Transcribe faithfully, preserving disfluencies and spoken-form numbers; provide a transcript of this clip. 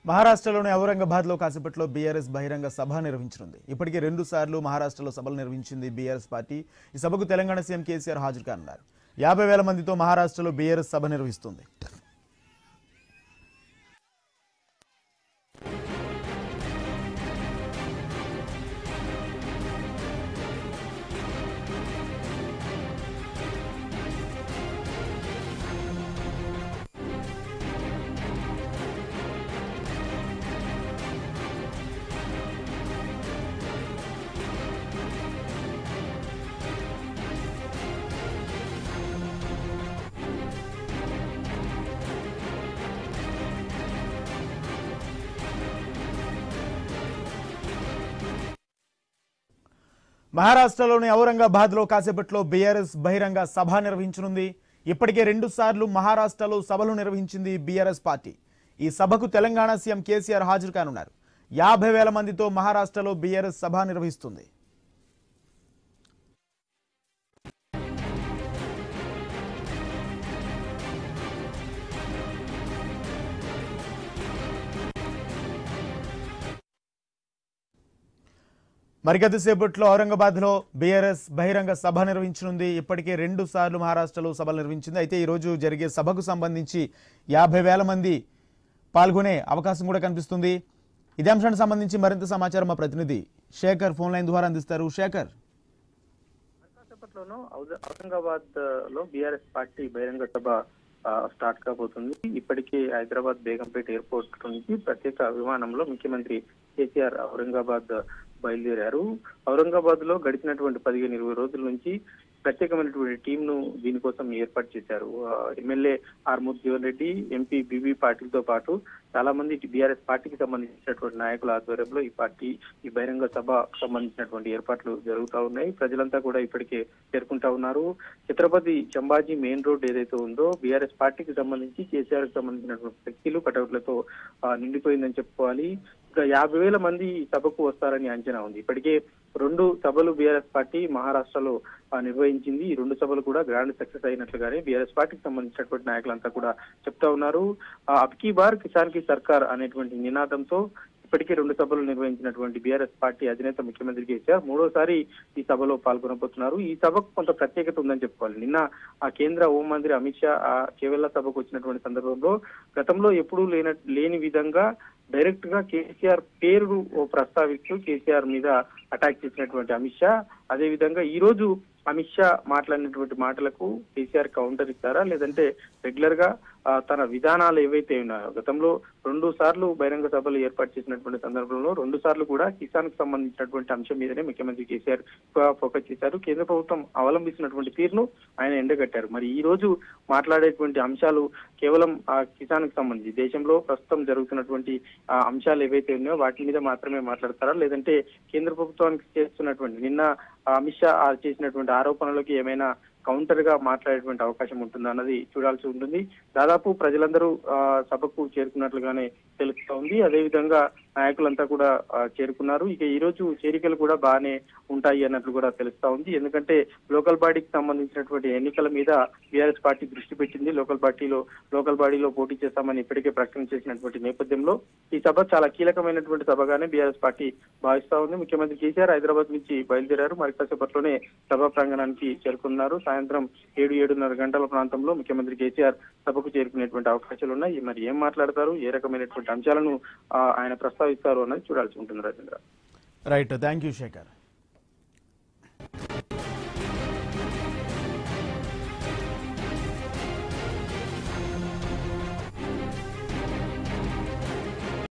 మహారాష్ట్రలోని ఔరంగాబాద్లో కాసేపట్లో బీఆర్ఎస్ బహిరంగ సభ నిర్వహించనుంది. ఇప్పటికే రెండు సార్లు మహారాష్ట్రలో సభలు నిర్వహించింది బీఆర్ఎస్ పార్టీ. ఈ సభకు తెలంగాణ సీఎం కేసీఆర్ హాజరు కానున్నారు. యాభై వేల మందితో మహారాష్ట్రలో బీఆర్ఎస్ సభ నిర్వహిస్తుంది. మహారాష్ట్రలోని ఔరంగాబాద్లో కాసేపట్లో బీఆర్ఎస్ బహిరంగ సభ నిర్వహించనుంది. ఇప్పటికే రెండు సార్లు మహారాష్ట్రలో సభలు నిర్వహించింది బీఆర్ఎస్ పార్టీ. ఈ సభకు తెలంగాణ సీఎం కేసీఆర్ హాజరు కానున్నారు. యాభై వేల మందితో మహారాష్ట్రలో బీఆర్ఎస్ సభ నిర్వహిస్తుంది. మరికొద్దిసేపట్లో ఔరంగాబాద్లో బీఆర్ఎస్ బహిరంగ సభ నిర్వహించనుంది. ఇప్పటికే రెండు సార్లు మహారాష్ట్రలో సభలు నిర్వహించింది. అయితే ఈరోజు జరిగే సభకు సంబంధించి యాభై వేల మంది పాల్గొనే అవకాశం కూడా కనిపిస్తుంది. ఇదే అంశానికి సంబంధించి మరింత సమాచారం మా ప్రతినిధి శేఖర్ ఫోన్ లైన్ ద్వారా అందిస్తారు. శేఖర్, ఔరంగాబాద్ లో బీఆర్ఎస్ పార్టీ బహిరంగ సభ స్టార్ట్ కాబోతుంది. ఇప్పటికే హైదరాబాద్ బేగంపేట ఎయిర్పోర్ట్ నుంచి ప్రత్యేక విమానంలో ముఖ్యమంత్రి కేసీఆర్ ఔరంగాబాద్ బయలుదేరారు. ఔరంగాబాద్ లో గడిచినటువంటి పదిహేను ఇరవై రోజుల నుంచి ప్రత్యేకమైనటువంటి టీం ను దీనికోసం ఏర్పాటు చేశారు. MLA Armoor Jeevan Reddy, MP B పాటిల్తో పాటు చాలా మంది బీఆర్ఎస్ పార్టీకి సంబంధించినటువంటి నాయకుల ఆధ్వర్యంలో ఈ పార్టీ ఈ బహిరంగ సభ సంబంధించినటువంటి ఏర్పాట్లు జరుగుతూ ఉన్నాయి. ప్రజలంతా కూడా ఇప్పటికే చేరుకుంటా ఉన్నారు. ఛత్రపతి సంభాజీ మెయిన్ రోడ్ ఏదైతే ఉందో బీఆర్ఎస్ పార్టీకి సంబంధించి కేసీఆర్ కి సంబంధించినటువంటి ఫ్లెక్సీలు కటౌట్లతో నిండిపోయిందని చెప్పుకోవాలి. ఇంకా యాభై వేల మంది ఈ సభకు వస్తారని అంచనా ఉంది. ఇప్పటికే రెండు సభలు బీఆర్ఎస్ పార్టీ మహారాష్ట్రలో నిర్వహించింది. ఈ రెండు సభలు కూడా గ్రాండ్ సక్సెస్ అయినట్లుగానే బీఆర్ఎస్ పార్టీకి సంబంధించినటువంటి నాయకులంతా కూడా చెప్తా ఉన్నారు. అబ్కీ బార్ కిసాన్ కి సర్కార్ అనేటువంటి నినాదంతో ఇప్పటికే రెండు సభలు నిర్వహించినటువంటి బీఆర్ఎస్ పార్టీ అధినేత ముఖ్యమంత్రి కేసీఆర్ మూడోసారి ఈ సభలో పాల్గొనబోతున్నారు. ఈ సభకు కొంత ప్రత్యేకత ఉందని చెప్పుకోవాలి. నిన్న ఆ కేంద్ర హోంమంత్రి అమిత్ షా ఆ కేవల సభకు వచ్చినటువంటి సందర్భంలో గతంలో ఎప్పుడూ లేన లేని విధంగా డైరెక్ట్ గా కేసీఆర్ పేరు ప్రస్తావిస్తూ కేసీఆర్ మీద అటాక్ చేసినటువంటి అమిత్ షా, అదే విధంగా ఈ రోజు అమిత్ షా మాట్లాడినటువంటి మాటలకు కేసీఆర్ కౌంటర్ ఇస్తారా, లేదంటే రెగ్యులర్ గా తన విధానాలు ఏవైతే ఉన్నాయో గతంలో రెండు సార్లు బహిరంగ సభలు ఏర్పాటు చేసినటువంటి సందర్భంలో రెండు సార్లు కూడా కిసాన్ కు సంబంధించినటువంటి అంశం మీదనే ముఖ్యమంత్రి కేసీఆర్ ఫోకస్ చేశారు. కేంద్ర ప్రభుత్వం అవలంబిస్తున్నటువంటి తీరును ఆయన ఎండగట్టారు. మరి ఈ రోజు మాట్లాడేటువంటి అంశాలు కేవలం ఆ కిసాన్ కు సంబంధించి దేశంలో ప్రస్తుతం జరుగుతున్నటువంటి అంశాలు ఏవైతే ఉన్నాయో వాటి మీద మాత్రమే మాట్లాడతారా, లేదంటే కేంద్ర ప్రభుత్వానికి చేస్తున్నటువంటి నిన్న అమిత్ షా చేసినటువంటి ఆరోపణలకి ఏమైనా కౌంటర్ గా మాట్లాడేటువంటి అవకాశం ఉంటుందా అన్నది చూడాల్సి ఉంటుంది. దాదాపు ప్రజలందరూ ఆ సభకు చేరుకున్నట్లుగానే తెలుస్తా ఉంది. అదేవిధంగా నాయకులంతా కూడా చేరుకున్నారు. ఇక ఈ రోజు చేరికలు కూడా బాగానే ఉంటాయి అన్నట్లు కూడా తెలుస్తా ఉంది. ఎందుకంటే లోకల్ బాడీకి సంబంధించినటువంటి ఎన్నికల మీద బీఆర్ఎస్ పార్టీ దృష్టి పెట్టింది. లోకల్ పార్టీలో లోకల్ బాడీలో పోటీ చేస్తామని ఇప్పటికే ప్రకటన చేసినటువంటి నేపథ్యంలో ఈ సభ చాలా కీలకమైనటువంటి సభగానే బీఆర్ఎస్ పార్టీ భావిస్తా ఉంది. ముఖ్యమంత్రి కేసీఆర్ హైదరాబాద్ నుంచి బయలుదేరారు. మరి కాసేపట్లోనే సభా ప్రాంగణానికి చేరుకున్నారు. సాయంత్రం ఏడు ఏడున్నర గంటల ప్రాంతంలో ముఖ్యమంత్రి కేసీఆర్ సభకు చేరుకునేటువంటి అవకాశాలు ఉన్నాయి. మరి ఏం మాట్లాడతారు, ఏ రకమైనటువంటి అంశాలను ఆయన ప్రస్తావిస్తారు అన్నది చూడాల్సి ఉంటుంది. Rajendra right, thank you Shekhar.